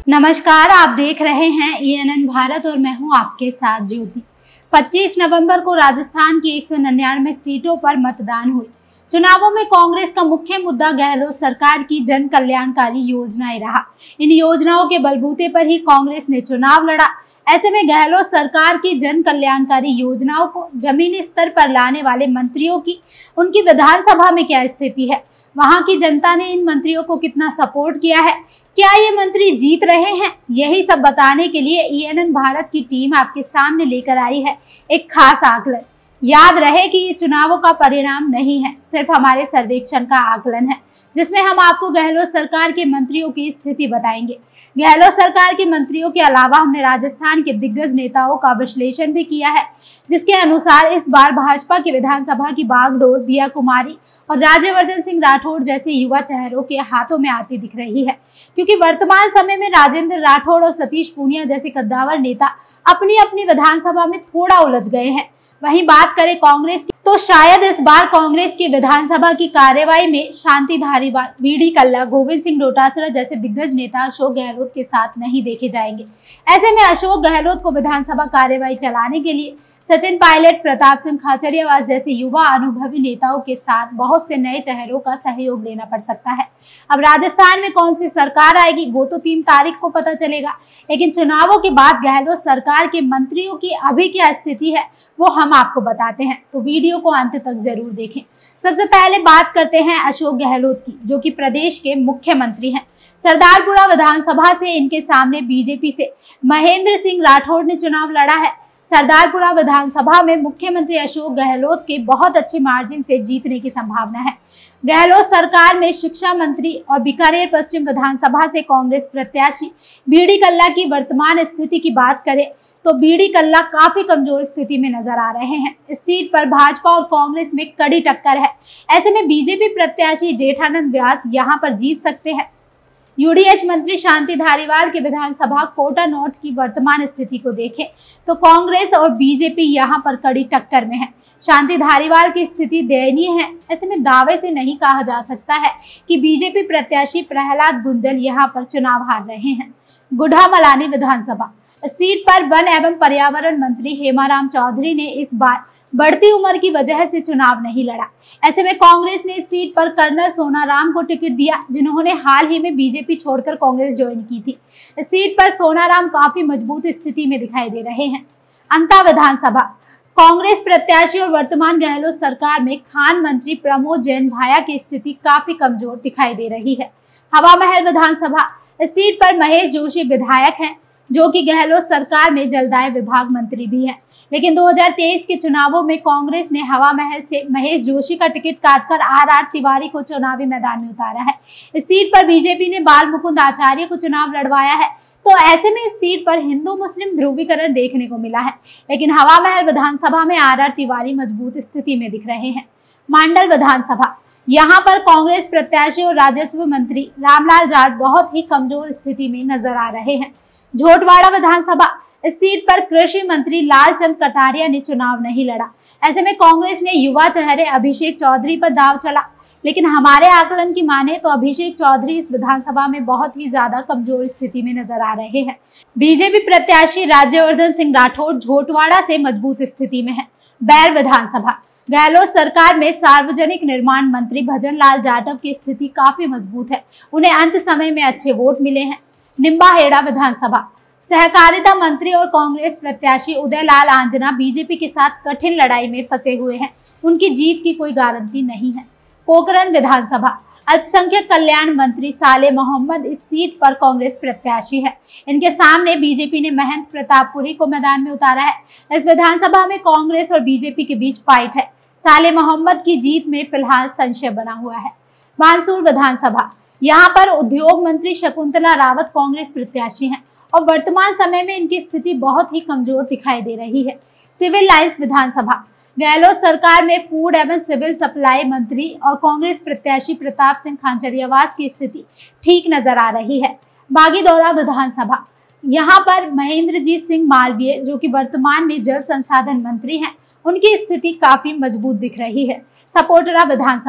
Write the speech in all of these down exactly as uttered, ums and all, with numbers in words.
नमस्कार, आप देख रहे हैं ई एन एन भारत और मैं हूं आपके साथ ज्योति। पच्चीस नवंबर को राजस्थान की एक सौ निन्यानवे सीटों पर मतदान हुई। चुनावों में कांग्रेस का मुख्य मुद्दा गहलोत सरकार की जन कल्याणकारी योजनाएं रहा। इन योजनाओं के बलबूते पर ही कांग्रेस ने चुनाव लड़ा। ऐसे में गहलोत सरकार की जन कल्याणकारी योजनाओं को जमीनी स्तर पर लाने वाले मंत्रियों की उनकी विधानसभा में क्या स्थिति है, वहां की जनता ने इन मंत्रियों को कितना सपोर्ट किया है, क्या ये मंत्री जीत रहे हैं, यही सब बताने के लिए ई एन एन भारत की टीम आपके सामने लेकर आई है एक खास आकलन। याद रहे कि ये चुनावों का परिणाम नहीं है, सिर्फ हमारे सर्वेक्षण का आकलन है, जिसमें हम आपको गहलोत सरकार के मंत्रियों की स्थिति बताएंगे। गहलोत सरकार के मंत्रियों के अलावा हमने राजस्थान के दिग्गज नेताओं का विश्लेषण भी किया है, जिसके अनुसार इस बार भाजपा की विधानसभा की बागडोर दिया कुमारी और राज्यवर्धन सिंह राठौड़ जैसे युवा चेहरों के हाथों में आती दिख रही है, क्योंकि वर्तमान समय में राजेंद्र राठौड़ और सतीश पूनिया जैसे कद्दावर नेता अपनी अपनी विधानसभा में थोड़ा उलझ गए हैं। वहीं बात करें कांग्रेस की, तो शायद इस बार कांग्रेस की विधानसभा की कार्यवाही में शांति धारीवाल, बी डी कल्ला, गोविंद सिंह डोटासरा जैसे दिग्गज नेता अशोक गहलोत के साथ नहीं देखे जाएंगे। ऐसे में अशोक गहलोत को विधानसभा कार्यवाही चलाने के लिए सचिन पायलट, प्रताप सिंह खाचरियावास जैसे युवा अनुभवी नेताओं के साथ बहुत से नए चेहरों का सहयोग लेना पड़ सकता है। अब राजस्थान में कौन सी सरकार आएगी वो तो तीन तारीख को पता चलेगा, लेकिन चुनावों के बाद गहलोत सरकार के मंत्रियों की अभी क्या स्थिति है वो हम आपको बताते हैं, तो वीडियो को अंत तक जरूर देखें। सबसे पहले बात करते हैं अशोक गहलोत की, जो कि प्रदेश के मुख्यमंत्री हैं। सरदारपुरा विधानसभा से इनके सामने बीजेपी से महेंद्र सिंह राठौड़ ने चुनाव लड़ा है। सरदारपुरा विधानसभा में मुख्यमंत्री अशोक गहलोत के बहुत अच्छे मार्जिन से जीतने की संभावना है। गहलोत सरकार में शिक्षा मंत्री और बीकानेर पश्चिम विधानसभा से कांग्रेस प्रत्याशी बी डी कल्ला की वर्तमान स्थिति की बात करें तो बी डी कल्ला काफी कमजोर स्थिति में नजर आ रहे हैं। इस सीट पर भाजपा और कांग्रेस में कड़ी टक्कर है। ऐसे में बीजेपी प्रत्याशी जेठानंद व्यास यहां पर जीत सकते हैं। यू डी एच मंत्री शांति धारीवाल के विधानसभा कोटा नॉर्थ की वर्तमान स्थिति को देखें तो कांग्रेस और बीजेपी यहां पर कड़ी टक्कर में है। शांति धारीवाल की स्थिति दयनीय है। ऐसे में दावे से नहीं कहा जा सकता है कि बीजेपी प्रत्याशी प्रहलाद गुंजल यहां पर चुनाव हार रहे हैं। गुढ़ामलानी विधानसभा सीट पर वन एवं पर्यावरण मंत्री हेमाराम चौधरी ने इस बार बढ़ती उम्र की वजह से चुनाव नहीं लड़ा। ऐसे में कांग्रेस ने इस सीट पर कर्नल सोनाराम को टिकट दिया, जिन्होंने हाल ही में बीजेपी छोड़कर कांग्रेस ज्वाइन की थी। इस सीट पर सोनाराम काफी मजबूत स्थिति में दिखाई दे रहे हैं। अंता विधानसभा कांग्रेस प्रत्याशी और वर्तमान गहलोत सरकार में खान मंत्री प्रमोद जैन भाया की स्थिति काफी कमजोर दिखाई दे रही है। हवा महल विधानसभा इस सीट पर महेश जोशी विधायक हैं, जो कि गहलोत सरकार में जलदाय विभाग मंत्री भी हैं, लेकिन दो हज़ार तेईस के चुनावों में कांग्रेस ने हवा महल से महेश जोशी का टिकट काटकर आर आर तिवारी को चुनावी मैदान में उतारा है। इस सीट पर बीजेपी ने बाल मुकुंद आचार्य को चुनाव लड़वाया है, तो ऐसे में इस सीट पर हिंदू मुस्लिम ध्रुवीकरण देखने को मिला है, लेकिन हवा महल विधानसभा में आर आर तिवारी मजबूत स्थिति में दिख रहे हैं। मंडल विधानसभा यहाँ पर कांग्रेस प्रत्याशी और राजस्व मंत्री रामलाल जाट बहुत ही कमजोर स्थिति में नजर आ रहे हैं। झोटवाड़ा विधानसभा इस सीट पर कृषि मंत्री लालचंद कटारिया ने चुनाव नहीं लड़ा। ऐसे में कांग्रेस ने युवा चेहरे अभिषेक चौधरी पर दाव चला, लेकिन हमारे आकलन की माने तो अभिषेक चौधरी इस विधानसभा में बहुत ही ज्यादा कमजोर स्थिति में नजर आ रहे हैं। बीजेपी प्रत्याशी राज्यवर्धन सिंह राठौड़ झोटवाड़ा से मजबूत स्थिति में है। बैर विधानसभा गहलोत सरकार में सार्वजनिक निर्माण मंत्री भजन लाल जाटव की स्थिति काफी मजबूत है, उन्हें अंत समय में अच्छे वोट मिले हैं। निम्बाहेड़ा विधानसभा सहकारिता मंत्री और कांग्रेस प्रत्याशी उदयलाल आंजना बीजेपी के साथ कठिन लड़ाई में फंसे हुए हैं, उनकी जीत की कोई गारंटी नहीं है। पोखरण विधानसभा अल्पसंख्यक कल्याण मंत्री साले मोहम्मद इस सीट पर कांग्रेस प्रत्याशी है। इनके सामने बीजेपी ने महंत प्रतापपुरी को मैदान में उतारा है। इस विधानसभा में कांग्रेस और बीजेपी के बीच फाइट है। साले मोहम्मद की जीत में फिलहाल संशय बना हुआ है। बानसूर विधानसभा यहाँ पर उद्योग मंत्री शकुंतला रावत कांग्रेस प्रत्याशी हैं और वर्तमान समय में इनकी स्थिति बहुत ही कमजोर दिखाई दे रही है। सिविल लाइंस विधानसभा गहलोत सरकार में फूड एवं सिविल सप्लाई मंत्री और कांग्रेस प्रत्याशी प्रताप सिंह खाचरियावास की स्थिति ठीक नजर आ रही है। बागीदौरा विधानसभा यहाँ पर महेंद्रजीत सिंह मालवीय, जो कि वर्तमान में जल संसाधन मंत्री हैं, उनकी स्थिति काफी मजबूत दिख रही है। सपोटरा विधानसभा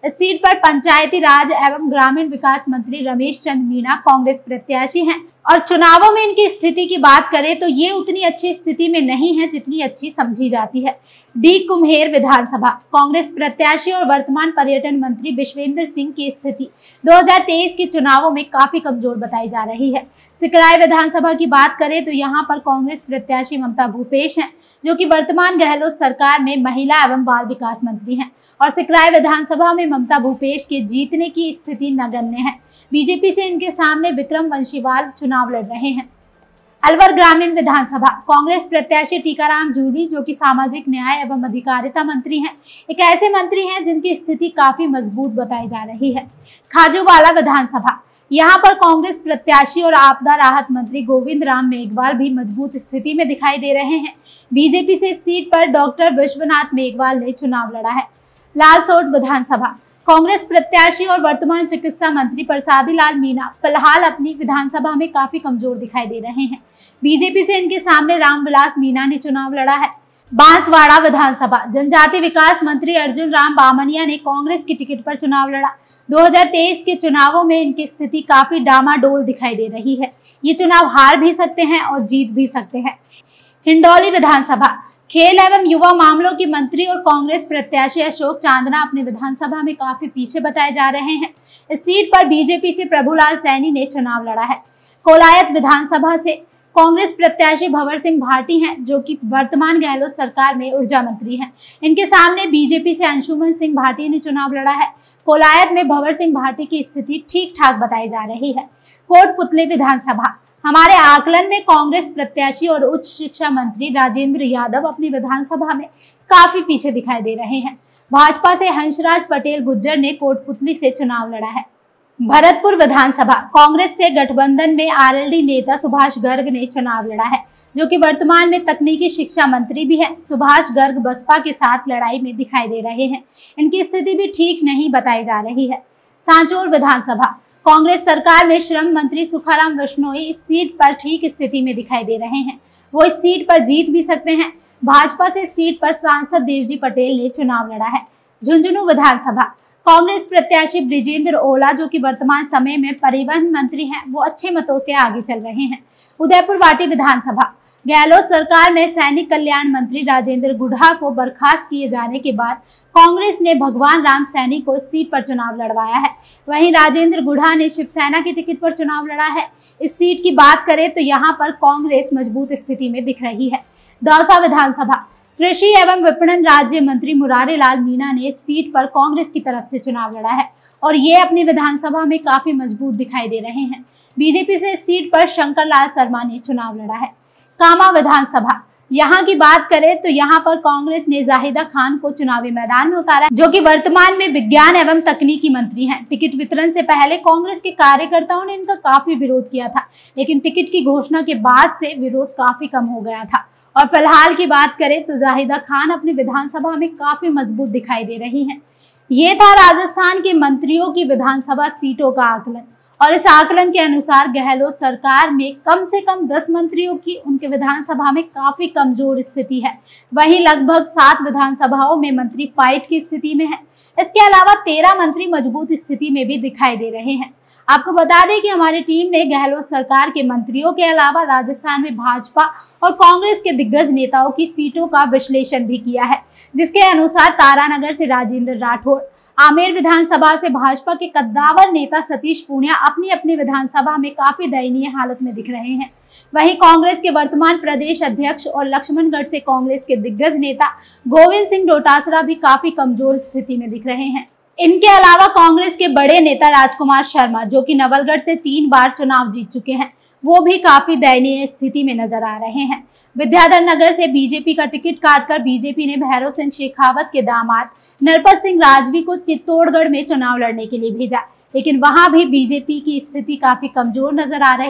इस सीट पर पंचायती राज एवं ग्रामीण विकास मंत्री रमेश चंद मीणा कांग्रेस प्रत्याशी हैं और चुनावों में इनकी स्थिति की बात करें तो ये उतनी अच्छी स्थिति में नहीं है जितनी अच्छी समझी जाती है। डी कुम्हेर विधानसभा कांग्रेस प्रत्याशी और वर्तमान पर्यटन मंत्री विश्वेंद्र सिंह की स्थिति दो हज़ार तेईस के चुनावों में काफी कमजोर बताई जा रही है। सिकराय विधानसभा की बात करें तो यहाँ पर कांग्रेस प्रत्याशी ममता भूपेश हैं, जो कि वर्तमान गहलोत सरकार में महिला एवं बाल विकास मंत्री हैं और सिकराय विधानसभा में ममता भूपेश के जीतने की स्थिति नगण्य है। बीजेपी से इनके सामने विक्रम वंशीवाल चुनाव लड़ रहे हैं। अलवर ग्रामीण विधानसभा कांग्रेस प्रत्याशी टीकाराम जूली, जो कि सामाजिक न्याय एवं अधिकारिता मंत्री हैं, एक ऐसे मंत्री हैं जिनकी स्थिति काफी मजबूत बताई जा रही है। खाजूवाला विधानसभा यहाँ पर कांग्रेस प्रत्याशी और आपदा राहत मंत्री गोविंद राम मेघवाल भी मजबूत स्थिति में दिखाई दे रहे हैं। बीजेपी से इस सीट पर डॉक्टर विश्वनाथ मेघवाल ने चुनाव लड़ा है। लालसोट विधानसभा कांग्रेस प्रत्याशी और वर्तमान चिकित्सा मंत्री प्रसादी लाल मीणा फिलहाल अपनी विधानसभा में काफी कमजोर दिखाई दे रहे हैं। बीजेपी से इनके सामने रामविलास मीणा ने चुनाव लड़ा है। बांसवाड़ा विधानसभा जनजाति विकास मंत्री अर्जुन राम बामनिया ने कांग्रेस की टिकट पर चुनाव लड़ा। दो हज़ार तेईस के चुनावों में इनकी स्थिति काफी डामाडोल दिखाई दे रही है। ये चुनाव हार भी सकते हैं और जीत भी सकते हैं। हिंडौली विधानसभा खेल एवं युवा मामलों की मंत्री और कांग्रेस प्रत्याशी अशोक चांदना अपनी विधानसभा में काफी पीछे बताए जा रहे हैं। इस सीट पर बीजेपी से प्रभुलाल सैनी ने चुनाव लड़ा है। कोलायत विधानसभा से कांग्रेस प्रत्याशी भंवर सिंह भाटी हैं, जो कि वर्तमान गहलोत सरकार में ऊर्जा मंत्री हैं। इनके सामने बीजेपी से अंशुमन सिंह भाटी ने चुनाव लड़ा है। कोलायत में भंवर सिंह भाटी की स्थिति ठीक ठाक बताई जा रही है। कोटपुतली विधानसभा हमारे आकलन में कांग्रेस प्रत्याशी और उच्च शिक्षा मंत्री राजेंद्र यादव अपनी विधानसभा में काफी पीछे दिखाई दे रहे हैं। भाजपा से हंसराज पटेल गुज्जर ने कोटपुतली से चुनाव लड़ा है। भरतपुर विधानसभा कांग्रेस से गठबंधन में आरएलडी नेता सुभाष गर्ग ने चुनाव लड़ा है, जो कि वर्तमान में तकनीकी शिक्षा मंत्री भी हैं। सुभाष गर्ग बसपा के साथ लड़ाई में दिखाई दे रहे हैं। इनकी स्थिति भी ठीक नहीं बताई जा रही है। सांचौर विधानसभा कांग्रेस सरकार में श्रम मंत्री सुखाराम बिश्नोई इस सीट पर ठीक स्थिति में दिखाई दे रहे हैं। वो इस सीट पर जीत भी सकते हैं। भाजपा से सीट पर सांसद देवजी पटेल ने चुनाव लड़ा है। झुंझुनू विधानसभा कांग्रेस प्रत्याशी ब्रिजेंद्र ओला, जो कि वर्तमान समय में परिवहन मंत्री हैं, वो अच्छे मतों से आगे चल रहे हैं। उदयपुर वाटी विधानसभा गहलोत सरकार में सैनिक कल्याण मंत्री राजेंद्र गुढ़ा को बर्खास्त किए जाने के बाद कांग्रेस ने भगवान राम सैनी को इस सीट पर चुनाव लड़वाया है। वहीं राजेंद्र गुढ़ा ने शिवसेना की टिकट पर चुनाव लड़ा है। इस सीट की बात करें तो यहाँ पर कांग्रेस मजबूत स्थिति में दिख रही है। दौसा विधानसभा कृषि एवं विपणन राज्य मंत्री मुरारी लाल मीणा ने इस सीट पर कांग्रेस की तरफ से चुनाव लड़ा है और ये अपनी विधानसभा में काफी मजबूत दिखाई दे रहे हैं। बीजेपी से इस सीट पर शंकर लाल शर्मा ने चुनाव लड़ा है। कामा विधानसभा यहाँ की बात करें तो यहाँ पर कांग्रेस ने जाहिदा खान को चुनावी मैदान में उतारा, जो कि वर्तमान में विज्ञान एवं तकनीकी मंत्री हैं। टिकट वितरण से पहले कांग्रेस के कार्यकर्ताओं ने इनका काफी विरोध किया था, लेकिन टिकट की घोषणा के बाद से विरोध काफी कम हो गया था। और फिलहाल की बात करें तो जाहिदा खान अपनी विधानसभा में काफी मजबूत दिखाई दे रही हैं। ये था राजस्थान के मंत्रियों की विधानसभा सीटों का आकलन, और इस आकलन के अनुसार गहलोत सरकार में कम से कम दस मंत्रियों की उनके विधानसभा में काफी कमजोर स्थिति है। वहीं लगभग सात विधानसभाओं में मंत्री फाइट की स्थिति में है। इसके अलावा तेरह मंत्री मजबूत स्थिति में भी दिखाई दे रहे हैं। आपको बता दें कि हमारी टीम ने गहलोत सरकार के मंत्रियों के अलावा राजस्थान में भाजपा और कांग्रेस के दिग्गज नेताओं की सीटों का विश्लेषण भी किया है, जिसके अनुसार तारानगर से राजेंद्र राठौड़, आमेर विधानसभा से भाजपा के कद्दावर नेता सतीश पूनिया अपनी अपनी विधानसभा में काफी दयनीय हालत में दिख रहे हैं। वहीं कांग्रेस के वर्तमान प्रदेश अध्यक्ष और लक्ष्मणगढ़ से कांग्रेस के दिग्गज नेता गोविंद सिंह डोटासरा भी काफी कमजोर स्थिति में दिख रहे हैं। इनके अलावा कांग्रेस के बड़े नेता राजकुमार शर्मा, जो कि नवलगढ़ से तीन बार चुनाव जीत चुके हैं, वो भी काफी दयनीय स्थिति में नजर आ रहे हैं। विद्याधर नगर से बीजेपी का टिकट काटकर बीजेपी ने भैरव सिंह शेखावत के दामाद नरपत सिंह राजवी को चित्तौड़गढ़ में चुनाव लड़ने के लिए भेजा, लेकिन वहां भी बीजेपी की स्थिति काफी कमजोर नजर आ रही है।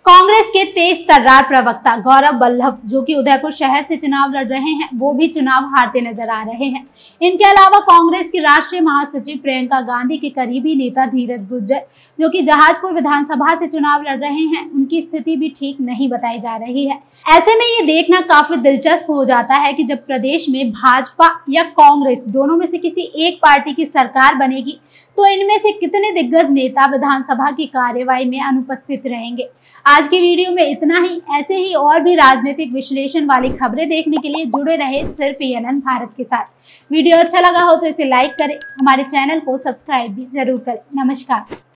कांग्रेस के तेज तर्रार प्रवक्ता गौरव वल्लभ, जो कि उदयपुर शहर से चुनाव लड़ रहे हैं, वो भी चुनाव हारते नजर आ रहे हैं। इनके अलावा कांग्रेस की राष्ट्रीय महासचिव प्रियंका गांधी के करीबी नेता धीरज गुर्जर, जो कि जहाजपुर विधानसभा से चुनाव लड़ रहे हैं, उनकी स्थिति भी ठीक नहीं बताई जा रही है। ऐसे में ये देखना काफी दिलचस्प हो जाता है कि जब प्रदेश में भाजपा या कांग्रेस दोनों में से किसी एक पार्टी की सरकार बनेगी, तो इनमें से कितने दिग्गज नेता विधानसभा की कार्यवाही में अनुपस्थित रहेंगे। आज की वीडियो में इतना ही। ऐसे ही और भी राजनीतिक विश्लेषण वाली खबरें देखने के लिए जुड़े रहे सिर्फ ई एन एन भारत के साथ। वीडियो अच्छा लगा हो तो इसे लाइक करें, हमारे चैनल को सब्सक्राइब भी जरूर करें। नमस्कार।